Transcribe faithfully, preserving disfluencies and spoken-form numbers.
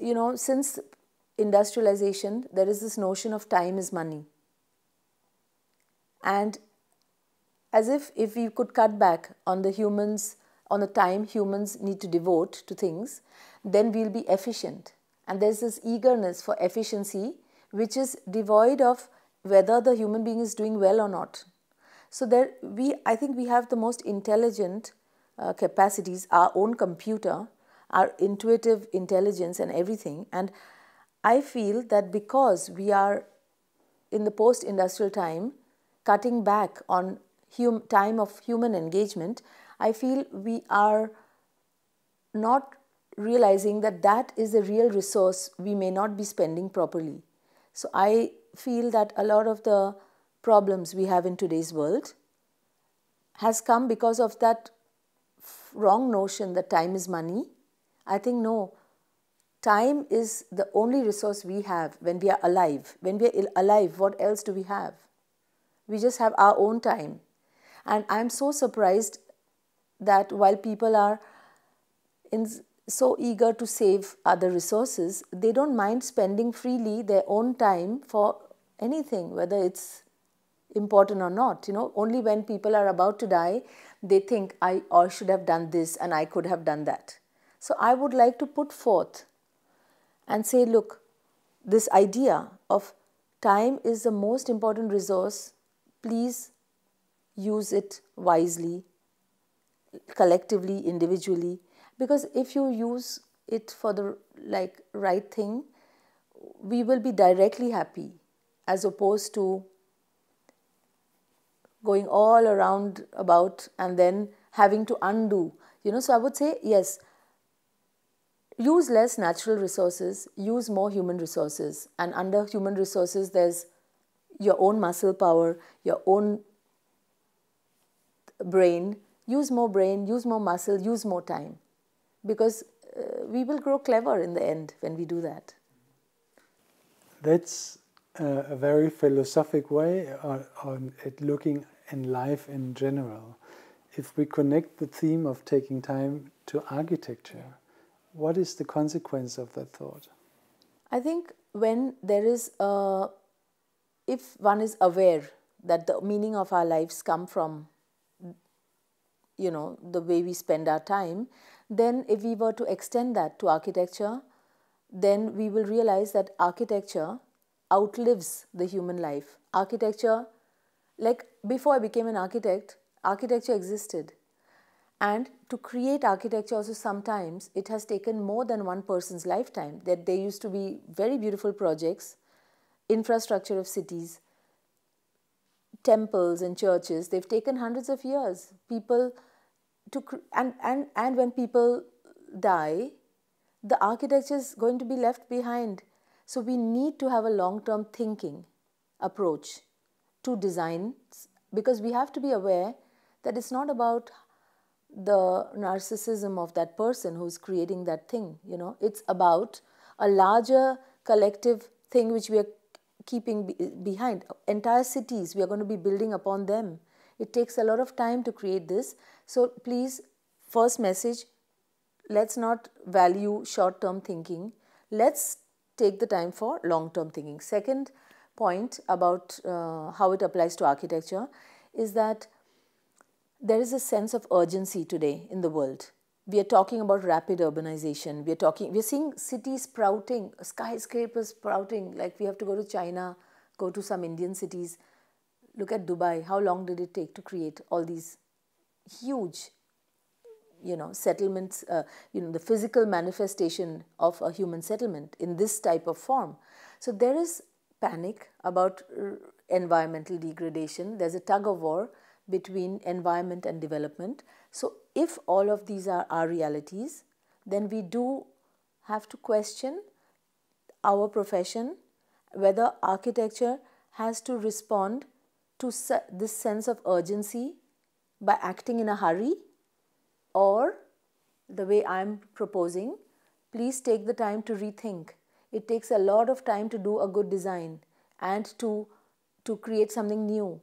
you know, since industrialization, there is this notion of time is money. And as if if we could cut back on the humans, on the time humans need to devote to things, then we'll be efficient. And there's this eagerness for efficiency, which is devoid of whether the human being is doing well or not. So there, we, I think we have the most intelligent uh, capacities, our own computer, our intuitive intelligence and everything. And I feel that because we are in the post-industrial time, cutting back on hum time of human engagement, I feel we are not realizing that that is a real resource we may not be spending properly. So I feel that a lot of the problems we have in today's world has come because of that wrong notion that time is money. I think no, time is the only resource we have when we are alive. When we are alive, what else do we have? We just have our own time. And I'm so surprised that while people are in, so eager to save other resources, they don't mind spending freely their own time for anything, whether it's important or not. You know, only when people are about to die, they think, I or should have done this and I could have done that. So I would like to put forth and say, look, this idea of time is the most important resource. Please use it wisely, collectively, individually, because if you use it for the like right thing, we will be directly happy, as opposed to going all around about and then having to undo. You know, so I would say, yes, use less natural resources, use more human resources. And under human resources, there's your own muscle power, your own brain. Use more brain, use more muscle, use more time. Because uh, we will grow clever in the end when we do that. That's uh, a very philosophic way on, on it looking in life in general. If we connect the theme of taking time to architecture, what is the consequence of that thought? I think when there is a, if one is aware that the meaning of our lives come from, you know, the way we spend our time, then if we were to extend that to architecture, then we will realize that architecture outlives the human life. Architecture, like before I became an architect, architecture existed. And to create architecture also sometimes it has taken more than one person's lifetime. That there used to be very beautiful projects, infrastructure of cities, temples and churches. They've taken hundreds of years. People to and and and when people die, the architecture is going to be left behind. So we need to have a long-term thinking approach to design, because we have to be aware that it's not about the narcissism of that person who's creating that thing. You know, it's about a larger collective thing which we are keeping be behind. Entire cities, we are going to be building upon them. It takes a lot of time to create this. So please, first message, let's not value short-term thinking. Let's take the time for long-term thinking. Second point about uh, how it applies to architecture is that there is a sense of urgency today in the world. We are talking about rapid urbanization. We are talking, we are seeing cities sprouting, skyscrapers sprouting, like we have to go to China, go to some Indian cities. Look at Dubai. How long did it take to create all these huge, you know, settlements, uh, you know, the physical manifestation of a human settlement in this type of form. So there is panic about environmental degradation. There's a tug of war between environment and development. So if all of these are our realities, then we do have to question our profession, whether architecture has to respond to this sense of urgency by acting in a hurry, or the way I'm proposing, please take the time to rethink. It takes a lot of time to do a good design and to, to create something new.